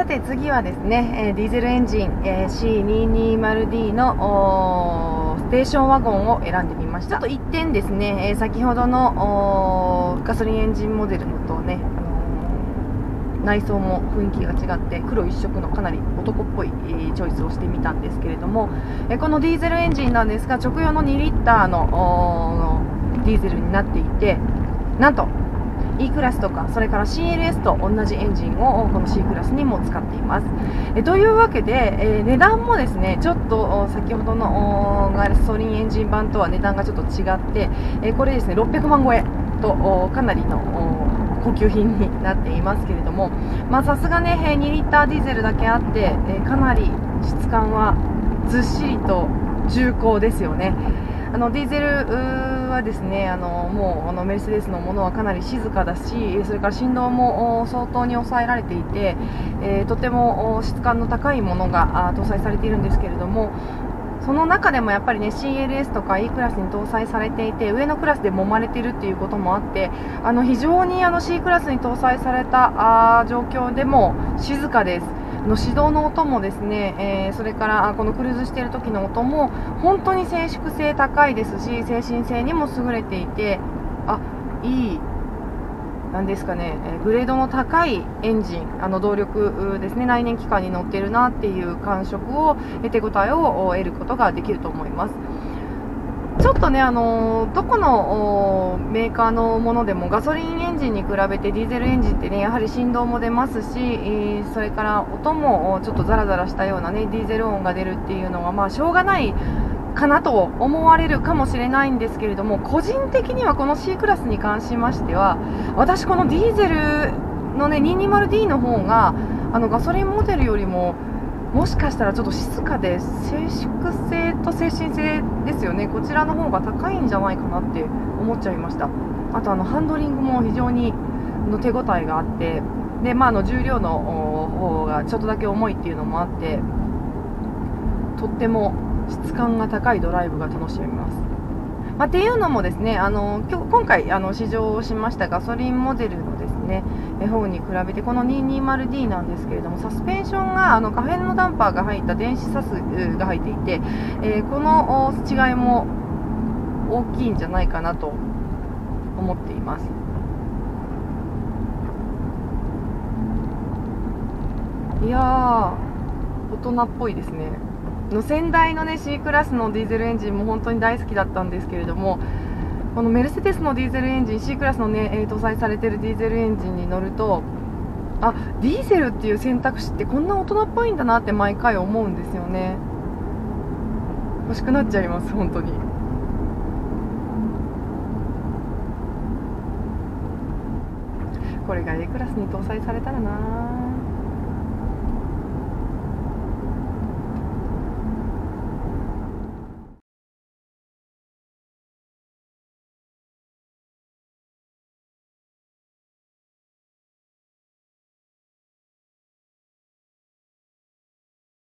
さて次はですね、ディーゼルエンジン、C220D のステーションワゴンを選んでみました。ちょっと一点ですね、先ほどのガソリンエンジンモデルのとね、内装も雰囲気が違って黒一色のかなり男っぽいチョイスをしてみたんですけれども、このディーゼルエンジンなんですが、直用の2リッターのディーゼルになっていて、なんとE クラスとかそれから CLS と同じエンジンをこの C クラスにも使っています。というわけで、値段もですねちょっと先ほどのガソリンエンジン版とは値段がちょっと違って、これですね600万超えとかなりの高級品になっていますけれども、さすがね2リッターディーゼルだけあって、かなり質感はずっしりと重厚ですよね。ディーゼルはですねもうメルセデスのものはかなり静かだし、それから振動も相当に抑えられていて、とても質感の高いものが搭載されているんですけれども、その中でもやっぱりね CLS とか E クラスに搭載されていて、上のクラスで揉まれているっていうこともあって、非常にC クラスに搭載された状況でも静かです。始動の音もですね、それからこのクルーズしている時の音も本当に静粛性高いですし、精神性にも優れていて、いいなんですかね、グレードの高いエンジン、動力ですね、内燃機関に乗っているなっていう感触を、手応えを得ることができると思います。ちょっとね、どこのメーカーのものでもガソリンエンジンに比べてディーゼルエンジンってね、やはり振動も出ますし、それから音もちょっとザラザラしたようなね、ディーゼル音が出るっていうのは、しょうがないかなと思われるかもしれないんですけれども、個人的にはこの C クラスに関しましては、私このディーゼルのね、220D の方が、ガソリンモデルよりも、もしかしたらちょっと静かで静粛性と精神性ですよね、こちらの方が高いんじゃないかなって思っちゃいました。あとハンドリングも非常に手応えがあって、で、重量の方がちょっとだけ重いっていうのもあって、とっても質感が高いドライブが楽しめます。っていうのもですね、今回試乗しましたガソリンモデルのですね方に比べて、この 220D なんですけれども、サスペンションが可変のダンパーが入った電子サスが入っていて、この違いも大きいんじゃないかなと思っています。いやー、大人っぽいですね。先代のね C クラスのディーゼルエンジンも本当に大好きだったんですけれども、このメルセデスのディーゼルエンジン C クラスのね、搭載されているディーゼルエンジンに乗ると、ディーゼルっていう選択肢ってこんな大人っぽいんだなって毎回思うんですよね。欲しくなっちゃいます本当に。これが A クラスに搭載されたらな。